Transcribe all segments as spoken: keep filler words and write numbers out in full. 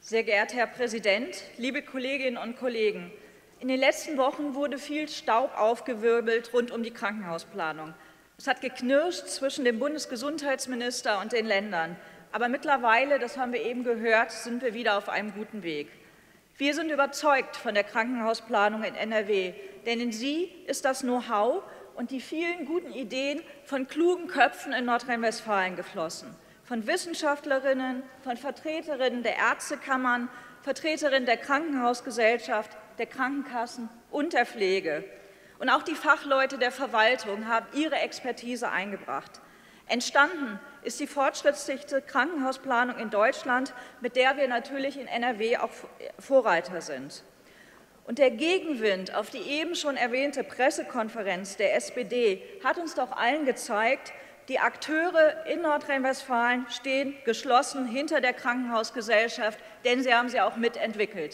Sehr geehrter Herr Präsident, liebe Kolleginnen und Kollegen! In den letzten Wochen wurde viel Staub aufgewirbelt rund um die Krankenhausplanung. Es hat geknirscht zwischen dem Bundesgesundheitsminister und den Ländern. Aber mittlerweile, das haben wir eben gehört, sind wir wieder auf einem guten Weg. Wir sind überzeugt von der Krankenhausplanung in N R W, denn in sie ist das Know-how und die vielen guten Ideen von klugen Köpfen in Nordrhein-Westfalen geflossen. Von Wissenschaftlerinnen, von Vertreterinnen der Ärztekammern, Vertreterinnen der Krankenhausgesellschaft, der Krankenkassen und der Pflege. Und auch die Fachleute der Verwaltung haben ihre Expertise eingebracht. Entstanden ist die fortschrittsdichte Krankenhausplanung in Deutschland, mit der wir natürlich in N R W auch Vorreiter sind. Und der Gegenwind auf die eben schon erwähnte Pressekonferenz der S P D hat uns doch allen gezeigt, die Akteure in Nordrhein-Westfalen stehen geschlossen hinter der Krankenhausgesellschaft, denn sie haben sie auch mitentwickelt.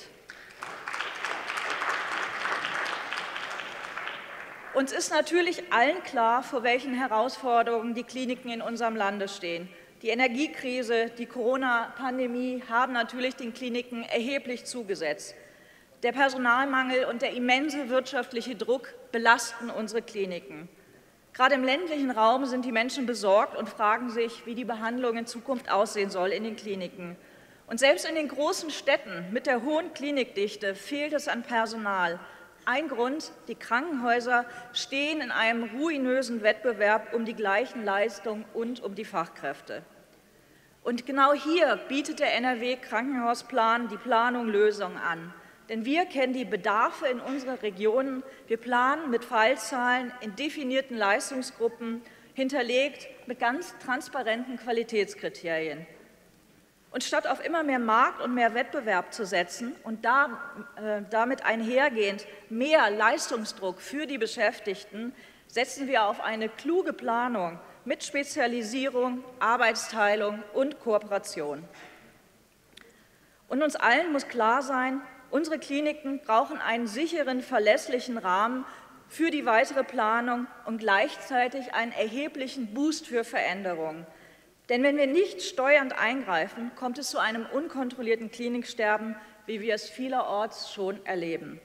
Uns ist natürlich allen klar, vor welchen Herausforderungen die Kliniken in unserem Lande stehen. Die Energiekrise, die Corona-Pandemie haben natürlich den Kliniken erheblich zugesetzt. Der Personalmangel und der immense wirtschaftliche Druck belasten unsere Kliniken. Gerade im ländlichen Raum sind die Menschen besorgt und fragen sich, wie die Behandlung in Zukunft aussehen soll in den Kliniken. Und selbst in den großen Städten mit der hohen Klinikdichte fehlt es an Personal. Ein Grund: Die Krankenhäuser stehen in einem ruinösen Wettbewerb um die gleichen Leistungen und um die Fachkräfte. Und genau hier bietet der N R W-Krankenhausplan die Planung Lösungen an. Denn wir kennen die Bedarfe in unseren Regionen. Wir planen mit Fallzahlen in definierten Leistungsgruppen, hinterlegt mit ganz transparenten Qualitätskriterien. Und statt auf immer mehr Markt und mehr Wettbewerb zu setzen und da, äh, damit einhergehend mehr Leistungsdruck für die Beschäftigten, setzen wir auf eine kluge Planung mit Spezialisierung, Arbeitsteilung und Kooperation. Und uns allen muss klar sein, unsere Kliniken brauchen einen sicheren, verlässlichen Rahmen für die weitere Planung und gleichzeitig einen erheblichen Boost für Veränderungen. Denn wenn wir nicht steuernd eingreifen, kommt es zu einem unkontrollierten Kliniksterben, wie wir es vielerorts schon erleben.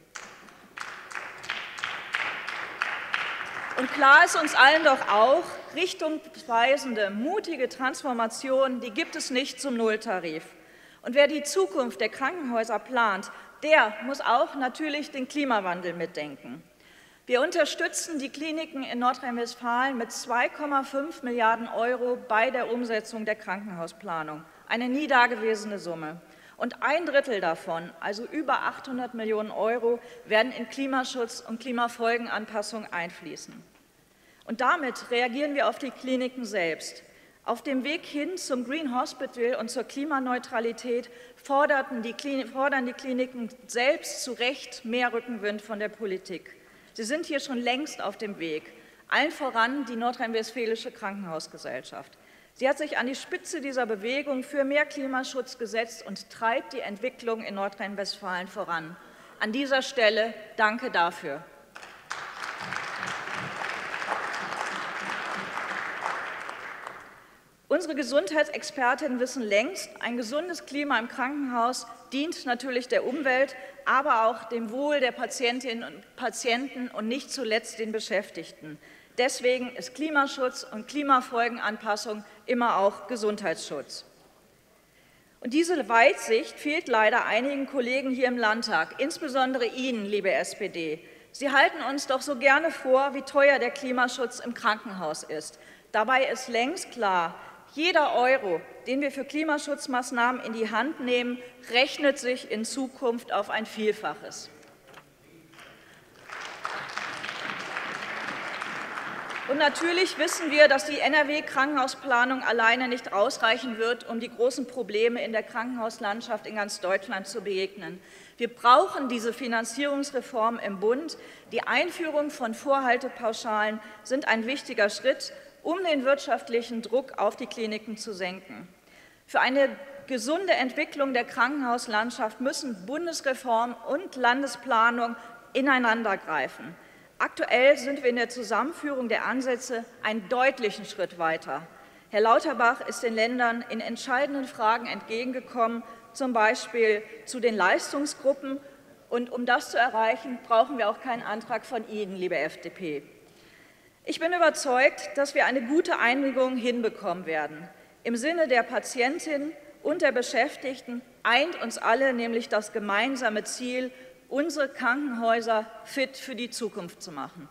Und klar ist uns allen doch auch, richtungsweisende, mutige Transformationen, die gibt es nicht zum Nulltarif. Und wer die Zukunft der Krankenhäuser plant, der muss auch natürlich den Klimawandel mitdenken. Wir unterstützen die Kliniken in Nordrhein-Westfalen mit zwei Komma fünf Milliarden Euro bei der Umsetzung der Krankenhausplanung, eine nie dagewesene Summe. Und ein Drittel davon, also über achthundert Millionen Euro, werden in Klimaschutz und Klimafolgenanpassung einfließen. Und damit reagieren wir auf die Kliniken selbst. Auf dem Weg hin zum Green Hospital und zur Klimaneutralität forderten die Kliniken, fordern die Kliniken selbst zu Recht mehr Rückenwind von der Politik. Sie sind hier schon längst auf dem Weg, allen voran die Nordrhein-Westfälische Krankenhausgesellschaft. Sie hat sich an die Spitze dieser Bewegung für mehr Klimaschutz gesetzt und treibt die Entwicklung in Nordrhein-Westfalen voran. An dieser Stelle danke dafür. Unsere Gesundheitsexpertinnen wissen längst, ein gesundes Klima im Krankenhaus dient natürlich der Umwelt, aber auch dem Wohl der Patientinnen und Patienten und nicht zuletzt den Beschäftigten. Deswegen ist Klimaschutz und Klimafolgenanpassung immer auch Gesundheitsschutz. Und diese Weitsicht fehlt leider einigen Kollegen hier im Landtag, insbesondere Ihnen, liebe S P D. Sie halten uns doch so gerne vor, wie teuer der Klimaschutz im Krankenhaus ist. Dabei ist längst klar: Jeder Euro, den wir für Klimaschutzmaßnahmen in die Hand nehmen, rechnet sich in Zukunft auf ein Vielfaches. Und natürlich wissen wir, dass die N R W-Krankenhausplanung alleine nicht ausreichen wird, um die großen Probleme in der Krankenhauslandschaft in ganz Deutschland zu begegnen. Wir brauchen diese Finanzierungsreform im Bund. Die Einführung von Vorhaltepauschalen sind ein wichtiger Schritt, um den wirtschaftlichen Druck auf die Kliniken zu senken. Für eine gesunde Entwicklung der Krankenhauslandschaft müssen Bundesreform und Landesplanung ineinandergreifen. Aktuell sind wir in der Zusammenführung der Ansätze einen deutlichen Schritt weiter. Herr Lauterbach ist den Ländern in entscheidenden Fragen entgegengekommen zum Beispiel zu den Leistungsgruppen. Und um das zu erreichen, brauchen wir auch keinen Antrag von Ihnen, liebe F D P. Ich bin überzeugt, dass wir eine gute Einigung hinbekommen werden. Im Sinne der Patientin und der Beschäftigten eint uns alle nämlich das gemeinsame Ziel, unsere Krankenhäuser fit für die Zukunft zu machen.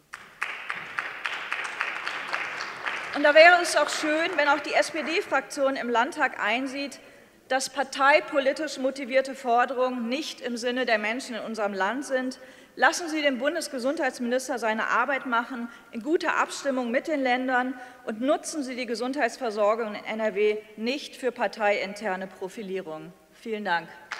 Und da wäre es auch schön, wenn auch die S P D-Fraktion im Landtag einsieht, dass parteipolitisch motivierte Forderungen nicht im Sinne der Menschen in unserem Land sind. Lassen Sie den Bundesgesundheitsminister seine Arbeit machen, in guter Abstimmung mit den Ländern, und nutzen Sie die Gesundheitsversorgung in N R W nicht für parteiinterne Profilierung. Vielen Dank.